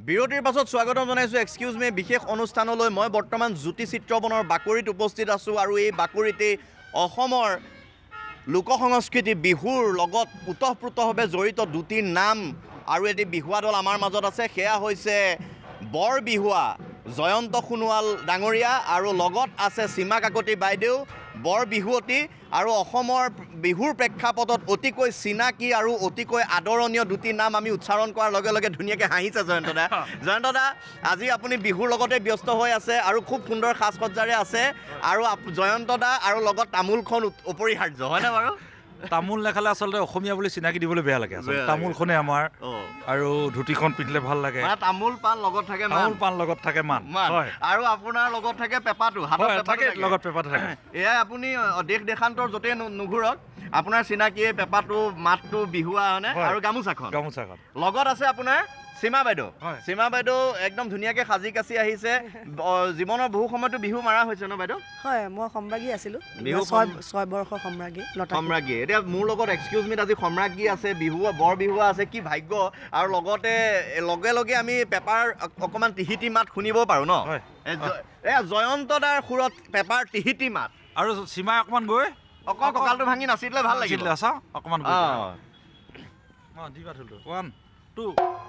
বিৰতিৰ পাছত স্বাগতম জনাইছোঁ এক্সকিউজ মি বিশেষ অনুষ্ঠানলৈ মই বৰ্তমান জ্যোতি চিত্ৰবনৰ বাকৰিত উপস্থিত আছোঁ আৰু এই বাকৰিতে অসমৰ লোক সংস্কৃতি বিহুৰ লগত ওতঃপ্ৰোতভাৱে জড়িত দুটি নাম আৰু এটি বিহুৱা দল আমাৰ মাজত আছে সেয়া হৈছে বৰ বিহুৱা জয়ন্ত সোণোৱাল ডাঙৰীয়া আৰু লগত আছে সীমা কাকতি বাইদেউ বৰ বিহুৱতী আৰু অসমৰ বিহুৰ প্ৰেক্ষাপটত অতিকৈ চিনাকি আৰু অতিকৈ আদৰণীয় দুটি নাম আমি উচ্চাৰণ কৰাৰ লগে লগে ধুনীয়াকৈ হাঁহিছে জয়ন্ত দা আজি আপুনি বিহুৰ লগতে ব্যস্ত হৈ আছে আৰু খুব সুন্দৰ সাজ সজ্জাৰে আছে আৰু জয়ন্ত দা আৰু লগত তামোলখন অপৰিহাৰ্য হয়নে বাৰু তামোল নেখালে আচলতে অসমীয়া বুলি চিনাকি দিবলৈ বেয়া লাগে তামোলখনে আমাৰ আৰু ধুতিখন পিন্ধিলে ভাল লাগে তামোল পাণ লগত থাকে তামোল পাণ লগত থাকে মান আৰু আপোনাৰ লগত থাকে পেপাটো হাতত থাকে লগত পেপাটো থাকে এয়াই আপুনি দেশ দেশান্তৰ য'তেই নুঘূৰক আপোনাৰ চিনাকি পেপাটো মাতটো বিহুৱা হয়নে আৰু গামোচাখন লগত আছে আপোনাৰ সীমা বাইদেউ একদম ধুনীয়াকৈ সাজি কাচি আহিছে জীৱনৰ বহু সময়তো বিহু মাৰা হৈছে ন বাইদেউ হয় মই সম্ৰাজ্ঞী আছিলোঁ 6 বৰ্ষৰ সম্ৰাজ্ঞী এতিয়া মোৰ লগত এক্সকিউজ মিত আজি সম্ৰাজ্ঞী আছে বিহু বৰ বিহুৱা আছে কি ভাগ্য আৰু লগতে লগে লগে আমি পেপাৰ অকণমান টিহিটি মাত শুনিব পাৰোঁ ন এয়া জয়ন্ত দাৰ সুৰত পেপাৰ টিহিটি মাত আৰু সীমা অকণমান গৈ অকল কঁকালটো ভাঙি নাচিলে ভাল লাগিলে অকণমান দিবা থলো 1 2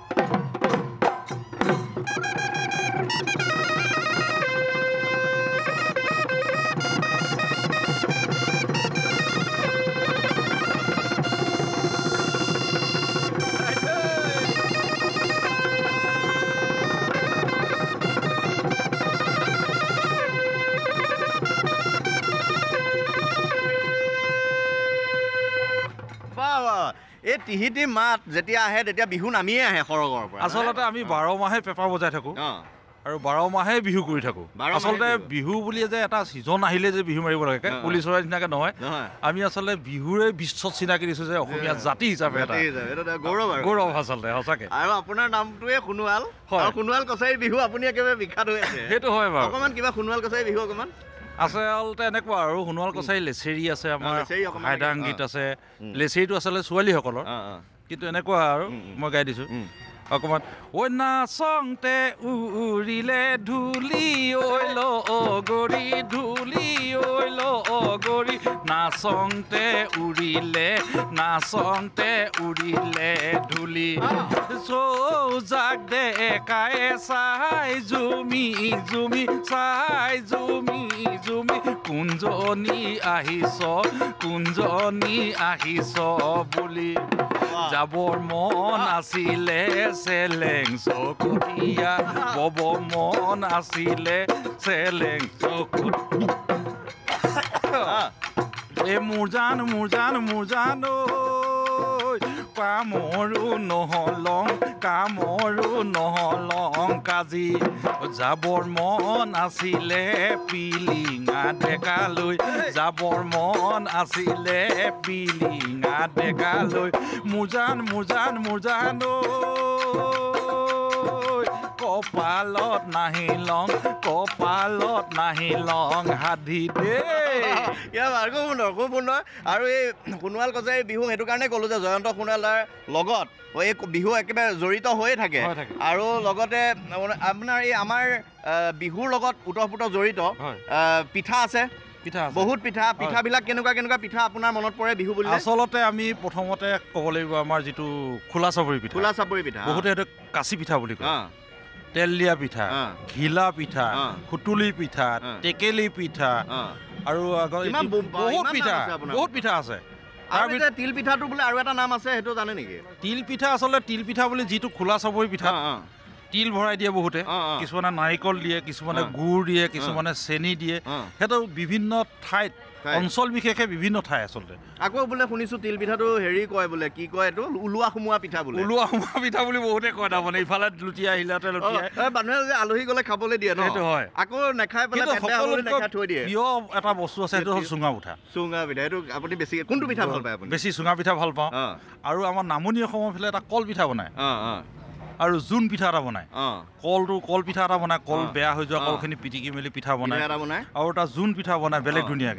এই টিহিটি মাত যেতিয়া আহে তেতিয়া বিহু নামিয়ে আহে সৰগৰ পৰা আচলতে আমি 12 মাহে পেপাৰ বজাই থাকোঁ আৰু 12 মাহে বিহু কৰি থাকোঁ আচলতে বিহু বুলিয়ে যে এটা ছিজন আহিলে যে বিহু মাৰিব লাগে পুলিচৰ নিচিনাকৈ নহয় আমি আচলতে বিহুৰে বিশ্বত চিনাকি দিছোঁ যে অসমীয়া জাতি হিচাপে এটা গৌৰৱ আচলতে সঁচাকৈ আৰু আপোনাৰ নামটোৱে সোণোৱাল সোণোৱাল কছাৰী বিহু আপুনি একেবাৰে বিখ্যাত হৈ আছে সেইটো হয় বাৰু অকণমান কিবা সোণোৱাল কছাৰী বিহু অকণমান আচলতে এনেকুৱা আৰু সোণোৱাল কছাৰী লেচেৰি আছে আমাৰ হাইদাংগীত আছে লেচেৰিটো আচলতে ছোৱালীসকলৰ কিন্তু এনেকুৱা আৰু মই গাই দিছোঁ অকণমান ঐ নাচংতে উৰিলে ধূলি ঐল অগৰি ধূলি ঐল অগৰি নাচংতে উৰিলে ধূলি চৌজাক দেকাই চাই জুমি কুঞ্জনী আহিছ বুলি যাবৰ মন আছিলে চেলেং চকুতীয়া বব মন আছিলে চেলেং চকুতীয়া এ মোৰ জান কামৰো নহলং কাজি যাবৰ মন আছিলে পিলিঙা ডেকালৈ মোৰ জান কপালত নাহিলং হাধি খুব সুন্দৰ আৰু এই সোণোৱাল কছাৰী বিহু সেইটো কাৰণে ক'লোঁ যে জয়ন্ত সোণোৱালৰ লগত এই বিহু একেবাৰে জড়িত হৈয়ে থাকে আৰু লগতে আপোনাৰ এই আমাৰ বিহুৰ লগত ওতঃপ্ৰোত জড়িত পিঠা আছে বহুত পিঠাবিলাক কেনেকুৱা পিঠা আপোনাৰ মনত পৰে বিহু বুলি আচলতে আমি প্ৰথমতে ক'ব লাগিব আমাৰ যিটো খোলা চাপৰি পিঠা বহুতে সেইটো কাচি পিঠা বুলি কয় তেল দিয়া পিঠা ঘিলা পিঠা সুতুলি পিঠা টেকেলি পিঠা আৰু বহুত পিঠা আছে তিল পিঠাটো বোলে আৰু এটা নাম আছে সেইটো জানে নেকি তিল পিঠা আচলতে তিল পিঠা বুলি যিটো খোলা চাপৰি পিঠা তিল ভৰাই দিয়ে বহুতে কিছুমানে নাৰিকল দিয়ে কিছুমানে গুড় দিয়ে কিছুমানে চেনি দিয়ে সেইটো বিভিন্ন ঠাইত অঞ্চল বিশেষে বিভিন্ন ঠাই আচলতে আকৌ বোলে শুনিছোঁ তিল পিঠাটো হেৰি কয় বোলে কি কয় এইটো ওলোৱা সোমোৱা পিঠা বুলি বহুতে কয় তাৰমানে ইফালে লুটিয়াই আহিলাতে মানুহে যে আলহী গ'লে খাবলৈ দিয়ে সেইটো হয় আকৌ নেখাই পেলাই থৈ দিয়ে প্ৰিয় এটা বস্তু আছে সেইটো হ'ল চুঙা পিঠা এইটো আপুনি বেছি কোনটো পিঠা ভাল পায় আপুনি বেছি চুঙা পিঠা ভাল পাওঁ আৰু আমাৰ নামনি অসমৰ ফালে এটা কল পিঠা বনায় আৰু জোন পিঠা এটা বনায় কল পিঠা এটা বনায় কল বেয়া হৈ যোৱা কলখিনি পিটিকি মেলি পিঠা বনায় আৰু এটা জোন পিঠা বনায় বেলেগ ধুনীয়াকৈ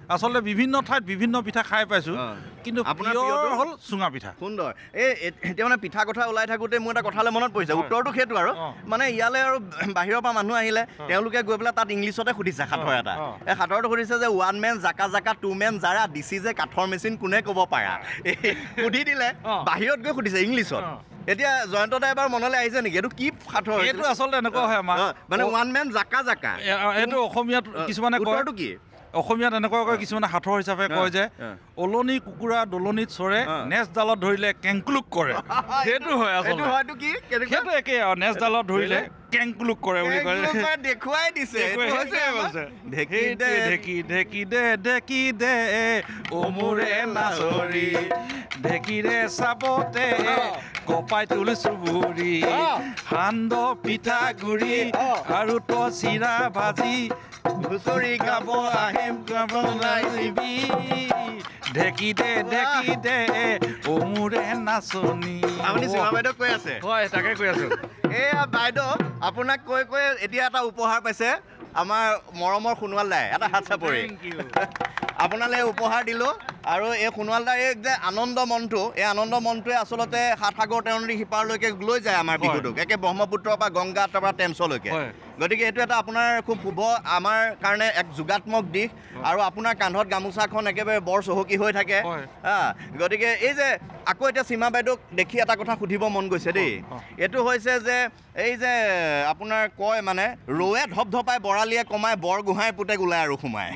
আচলতে বিভিন্ন ঠাইত বিভিন্ন পিঠা খাই পাইছোঁ কিন্তু আপোনাৰ প্ৰিয় প্ৰিয়টো? হ'ল চুঙা পিঠা সুন্দৰ এতিয়া মানে পিঠা কথা ওলাই থাকোঁতে মোৰ এটা কথালৈ মনত পৰিছে উত্তৰটো সেইটো আৰু মানে ইয়ালৈ আৰু বাহিৰৰ পৰা মানুহ আহিলে তেওঁলোকে গৈ পেলাই তাত ইংলিছতে সুধিছে সাঁথৰ এটা এই সাঁথৰটো সুধিছে যে 1 মেন জাকা জাকা 2 মেন জাৰা দিছি যে কাঠৰ মেচিন কোনে ক'ব পাৰা সুধি দিলে বাহিৰত গৈ সুধিছে ইংলিছত এতিয়া জয়ন্ত দা এবাৰ মনলৈ আহিছে নেকি এইটো কি সাঁথৰ এইটো আচলতে এনেকুৱা হয় আমাৰ মানে 1 মেন জাকা জাকা এইটো অসমীয়াত কিছুমানে কয় উত্তৰটো কি অসমীয়াত এনেকুৱা কয় কিছুমানে সাঁথৰ হিচাপে কয় যে ওলনি কুকুৰা দলনিত চৰে নেজডালত ধৰিলে কেংকুলুক কৰে সেইটো হয় আচলতে হয়তো কি সেইটো একেই আৰু নেজডালত ধৰিলে কেংকুলুক কৰে বুলি কয় দেখুৱাই দিছে ঢেকি দে ঢেকি ঢেকি দে ঢেকি দে অমুৰে নাচৰি ঢেকিৰে চাপতে কপাই তুল চুবুৰি সান্দ পিঠা গুৰি আৰু তো চিৰা ভাজি হুঁচৰি গাব আহিম গাব নাচিবি ঢেকি দে অমুৰে নাচনি আপুনি সীমা বাইদেউ কৈ আছে হয় তাকে কৈ আছো এয়া বাইদেউ আপোনাক কৈ এতিয়া এটা উপহাৰ পাইছে আমাৰ মৰমৰ সোণোৱাল দাই এটা হাত চাপৰি আপোনালৈ উপহাৰ দিলোঁ আৰু এই সোণোৱাল দাৰ এই যে আনন্দ মনটো এই আনন্দ মনটোৱে আচলতে সাত সাগৰ তেৰণী সিপাৰলৈকে লৈ যায় আমাৰ বিহুটোক একে ব্ৰহ্মপুত্ৰৰ পৰা গংগা তাৰ পৰা টেমছলৈকে গতিকে এইটো এটা আপোনাৰ খুব শুভ আমাৰ কাৰণে এক যোগাত্মক দিশ আৰু আপোনাৰ কান্ধত গামোচাখন একেবাৰে বৰ চহকী হৈ থাকে গতিকে এই যে আকৌ এতিয়া সীমা বাইদেউক দেখি এটা কথা সুধিব মন গৈছে দেই এইটো হৈছে যে এই যে আপোনাৰ কয় মানে ৰৌৱে ধপধপাই বৰালিয়ে কমাই বৰগোহাঁইৰ পুতেক ওলাই আৰু সোমাই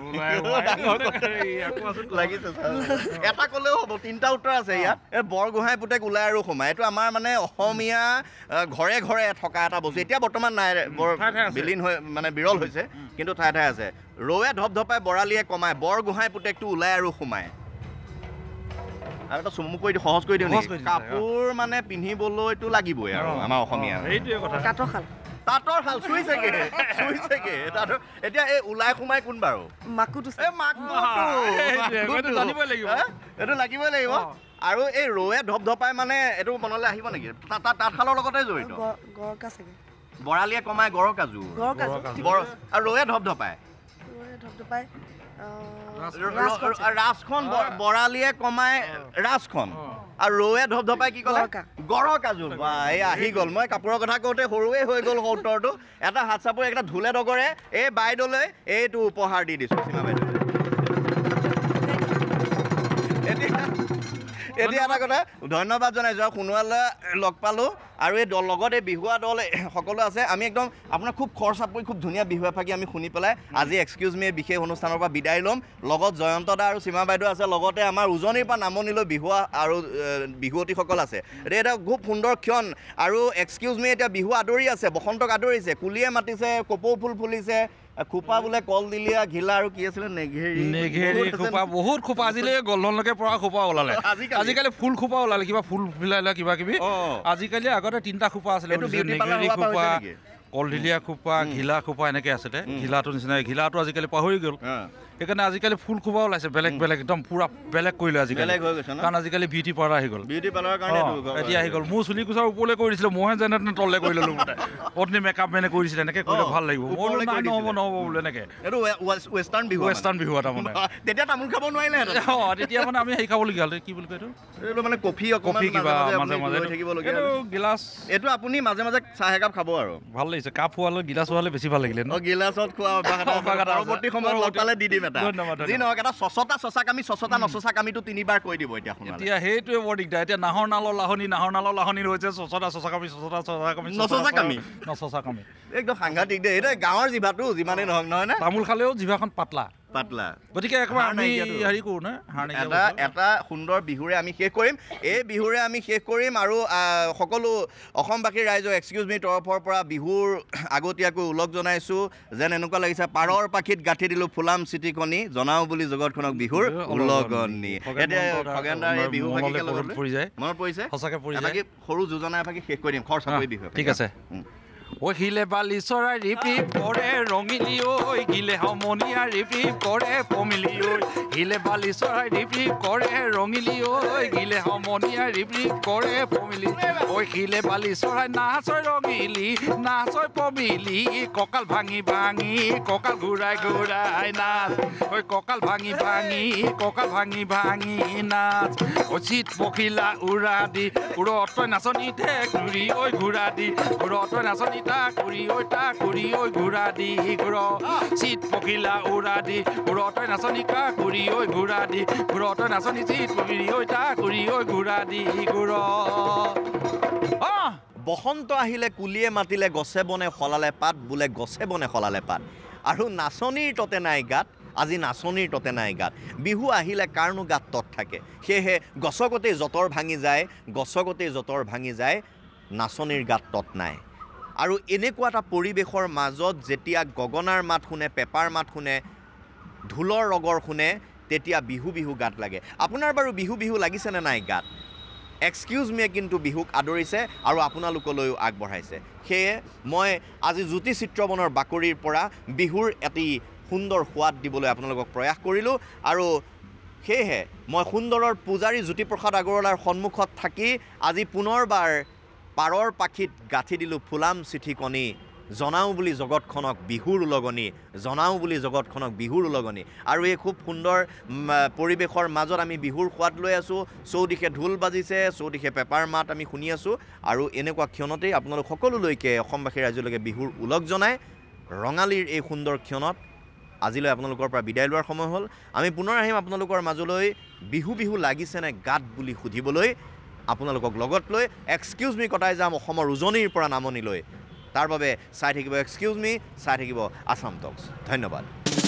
লাগিছে এটা ক'লেও হ'ব তিনিটা উত্তৰ আছে ইয়াত এই বৰগোহাঁই পুতেক ওলাই আৰু সোমাই এইটো আমাৰ মানে অসমীয়া ঘৰে ঘৰে থকা এটা বস্তু এতিয়া বৰ্তমান নাই বৰ বিলীন হৈ মানে বিৰল হৈছে কিন্তু ঠায়ে ঠায়ে আছে ৰৌৱে ধপধপাই বৰালিয়ে কমাই বৰগোহাঁই পুতেকটো ওলাই আৰু সোমাই আৰু এটা চমু কৰি সহজ কৰি দিওঁ নেকি কাপোৰ মানে পিন্ধিবলৈতো লাগিবই আৰু আমাৰ অসমীয়া তাঁতৰ শাল চুইছেগে এতিয়া এই ওলাই সোমাই কোন বাৰু মাকুটো এইটো লাগিবই লাগিব আৰু এই ৰৌৱে ধপধপাই মানে এইটো মনলৈ আহিব নেকি তাঁতশালৰ লগতে জড়িত বৰালিয়ে কমাই গড় কাজু আৰু ৰৌৱে ধপধপাই ৰাজখন বৰালিয়ে কমাই ৰাজখন আৰু ৰৌৱে ধপধপাই কি ক'লে গড়ৰ কাজু বা এই আহি গ'ল মই কাপোৰৰ কথা কওঁতে সৰুৱে হৈ গ'ল উত্তৰটো এটা হাত চাপৰি এটা ঢোলে ডগৰে এই বাইদেউলৈ এইটো উপহাৰ দি দিছোঁ সীমা বাইদেউ এতিয়া এটা কথা ধন্যবাদ জনাইছোঁ আৰু সোণোৱালে লগ পালোঁ আৰু এই লগত এই বিহুৱা দল সকলো আছে আমি একদম আপোনাৰ খুব খৰচা পৰি খুব ধুনীয়া বিহু এফাকি আমি শুনি পেলাই আজি এক্সকিউজ মি বিশেষ অনুষ্ঠানৰ পৰা বিদায় ল'ম লগত জয়ন্ত দা আৰু সীমা বাইদেউ আছে লগতে আমাৰ উজনিৰ পৰা নামনিলৈ বিহুৱা আৰু বিহুৱতীসকল আছে এতিয়া এটা খুব সুন্দৰ ক্ষণ আৰু এক্সকিউজ মি এতিয়া বিহু আদৰি আছে বসন্তক আদৰিছে কুলিয়ে মাতিছে কপৌ ফুল ফুলিছে খোপা বোলে কলদিলীয়া ঘিলা আৰু কি আছিলে নেঘেৰি খোপা বহুত খোপা আজিলৈ গলধনলৈকে পৰা খোপা ওলালে আজিকালি ফুল খোপা ওলালে কিবা ফুল ফুলালে কিবা কিবি আজিকালি আগতে 3টা খোপা আছিলে নেঘেৰি খোপা কলদিলীয়া খোপা ঘিলা খোপা এনেকৈ আছিলে ঘিলাটো নিচিনা ঘিলাটো আজিকালি পাহৰি গ'ল সেইকাৰণে আজিকালি ফুল খোপা ওলাইছে বেলেগ বেলেগ একদম পুৰা বেলেগ কৰিলে আজিকালি কাৰণ আজিকালি বিউটি পাৰ্লাৰ আহি গ'ল এতিয়া আহি গ'ল মোৰ চুলি কোচাৰ ওপৰলৈ কৰি দিছিলে মইহে যেনে তেনে তললৈ কৰি ল'লোঁ বোলে অথনি মেকআপ মেনে কৰি দিছিলে এনেকৈ কৰিলে ভাল লাগিব মোৰ নহ'ব বোলে এনেকৈ ৱেষ্টাৰ্ণ বিহু এটা মানে তেতিয়া তামোল খাব নোৱাৰিলে তেতিয়া মানে আমি হেৰি খাবলগীয়া হ'ল কি বুলি কয় এইটো মানে কফি কিবা মাজে মাজে গিলাচ এইটো আপুনি মাজে মাজে চাহ একাপ খাব আৰু ভাল লাগিছে কাপ হোৱালৈ গিলাচ হোৱালৈ বেছি ভাল লাগিলে গিলাচত খোৱা পৰৱৰ্তী সময়ত লগ পালে দি দিম যি নহওক এটা চচতা নচচা কামিটো 3বাৰ কৈ দিব এতিয়া সেইটোৱে বৰ দিগদাৰ এতিয়া নাহৰ নালৰ লাহনি ৰৈছে নচচা কামি একদম সাংঘাতিক দেই এতিয়া গাঁৱৰ জিভাটো যিমানেই নহওক নহয় নে তামোল খালেও জিভাখন পাতলা গতিকে একেবাৰে আমি হেৰি কৰোঁ নে এটা সুন্দৰ বিহুৰে আমি শেষ কৰিম এই বিহুৰে আমি শেষ কৰিম আৰু সকলো অসমবাসী ৰাইজক এক্সকিউজ মি তৰফৰ পৰা বিহুৰ আগতীয়াকৈ উলগ জনাইছোঁ যেন এনেকুৱা লাগিছে পাৰৰ পাখিত গাঁঠি দিলোঁ ফুলাম চিটিকনি জনাওঁ বুলি জগতখনক বিহুৰ উলগনি এতিয়া খগেনদাৰ এই বিহু মনত পৰিছে সঁচাকৈ পৰি যায় সৰু যোজনা এফাকি শেষ কৰি দিম খৰচা কৰি বিহু ঠিক আছে ঐ শিলে বালি চৰাই ৰিপ ৰিপ কৰে ৰঙিলী ঐ গিলে সমনীয়া ৰিপ ৰিপ কৰে পমিলি ঐ শিলে বালি চৰাই ৰিপ ৰিপ কৰে ৰঙিলী ঐ গিলে সমনীয়া ৰিপ ৰিপ কৰে পমিলি ঐ শিলে বালি চৰাই নাচয় ৰঙিলী নাচয় পমিলি কঁকাল ভাঙি ভাঙি কঁকাল ঘূৰাই ঘূৰাই নাচ ঐ কঁকাল ভাঙি ভাঙি কঁকাল ভাঙি ভাঙি নাচ ঐ চিত পখিলা উৰা দি উৰত নাচনীতে ঘূৰি ঐ ঘূৰা দি উৰত নাচনী তা ঘূৰি ঐ ঘূৰা দি ঘূৰ চিত পখিলা উৰা দি উৰত নাচনী কা ঘূৰি ঐ ঘূৰা দি উৰত নাচনী চিত পখিলি ঐ তা ঘূৰি ঐ ঘূৰা দি ঘূৰ বসন্ত আহিলে কুলিয়ে মাতিলে গছে বনে সলালে পাত বোলে গছে বনে সলালে পাত আৰু নাচনীৰ ততে নাই গাত আজি নাচনীৰ ততে নাই গাত বিহু আহিলে কাৰণো গাত তত থাকে সেয়েহে গছকতেই যঁতৰ ভাঙি যায় নাচনীৰ গাত তত নাই আৰু এনেকুৱা এটা পৰিৱেশৰ মাজত যেতিয়া গগনাৰ মাত শুনে পেপাৰ মাত শুনে ঢোলৰ ৰগৰ শুনে তেতিয়া বিহু বিহু গাত লাগে আপোনাৰ বাৰু বিহু বিহু লাগিছেনে নাই গাত এক্সকিউজ মি কিন্তু বিহুক আদৰিছে আৰু আপোনালোকলৈও আগবঢ়াইছে সেয়ে মই আজি জ্যোতি চিত্ৰবনৰ বাকৰিৰ পৰা বিহুৰ এটি সুন্দৰ সোৱাদ দিবলৈ আপোনালোকক প্ৰয়াস কৰিলোঁ আৰু সেয়েহে মই সুন্দৰৰ পূজাৰী জ্যোতিপ্ৰসাদ আগৰৱালাৰ সন্মুখত থাকি আজি পুনৰবাৰ পাৰৰ পাখিত গাঁঠি দিলোঁ ফুলাম চিঠিকণি জনাওঁ বুলি জগতখনক বিহুৰ উলগনি আৰু এই খুব সুন্দৰ পৰিৱেশৰ মাজত আমি বিহুৰ সোৱাদ লৈ আছোঁ চৌদিশে ঢোল বাজিছে চৌদিশে পেপাৰ মাত আমি শুনি আছোঁ আৰু এনেকুৱা ক্ষণতেই আপোনালোক সকলোলৈকে অসমবাসী ৰাইজলৈকে বিহুৰ উলগ জনাই ৰঙালীৰ এই সুন্দৰ ক্ষণত আজিলৈ আপোনালোকৰ পৰা বিদায় লোৱাৰ সময় হ'ল আমি পুনৰ আহিম আপোনালোকৰ মাজলৈ বিহু বিহু লাগিছেনে গাত বুলি সুধিবলৈ আপোনালোকক লগত লৈ এক্সকিউজ মি কটাই যাম অসমৰ উজনিৰ পৰা নামনিলৈ তাৰ বাবে চাই থাকিব এক্সকিউজ মি চাই থাকিব আসাম টক্স ধন্যবাদ